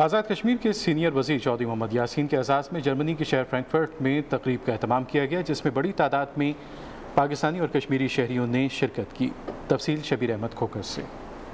आज़ाद कश्मीर के सीनियर वज़ीर चौधरी मोहम्मद यासीन के एजाज़ में जर्मनी के शहर फ्रैंकफर्ट में तकरीब का एहतमाम किया गया, जिसमें बड़ी तादाद में पाकिस्तानी और कश्मीरी शहरियों ने शिरकत की। तफसील शबीर अहमद खोकर से।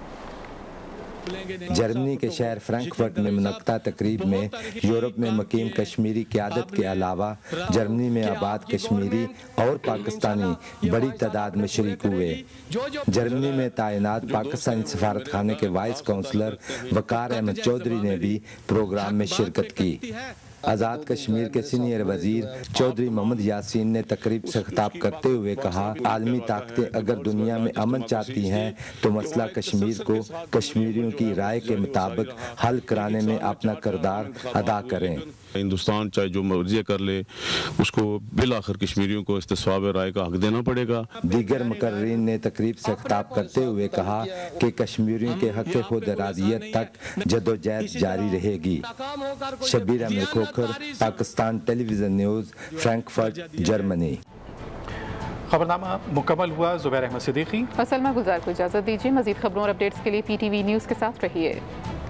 जर्मनी के शहर फ्रैंकफर्ट में मुनक्ता तकरीब में यूरोप में मुकीम कश्मीरी क़यादत के अलावा जर्मनी में आबाद कश्मीरी और पाकिस्तानी बड़ी तादाद में शरीक हुए। जर्मनी में तैनात पाकिस्तानी सफारत खाने के वाइस काउंसलर वकार अहमद चौधरी ने भी प्रोग्राम में शिरकत की। आज़ाद कश्मीर के सीनियर वजीर चौधरी मोहम्मद यासीन ने तकरीब से खिताब करते हुए कहा, आलमी ताकतें अगर दुनिया में अमन चाहती हैं तो मसला कश्मीर को कश्मीरियों की राय के मुताबिक हल कराने में अपना किरदार अदा करें। हिंदुस्तान चाहे जो मर्जी कर ले, उसको बिल आखिर कश्मीरियों को इस्तिस्वाब राय का हक देना पड़ेगा। दीगर मुकर्रीन ने तकरीब से खिताब करते हुए कहा कि कश्मीरियों के हक खुद इरादियत तक जदोजहद जारी रहेगी। Shabbir Ahmed Khokhar, Pakistan television news, Frankfurt, Germany. खबरनामा मुकम्मल हुआ। जुबैर अहमद सिद्दीकी और सलमा गुलजार को इजाज़त दीजिए। मज़ीद खबरों और अपडेट्स के लिए PTV न्यूज़ के साथ रहिए।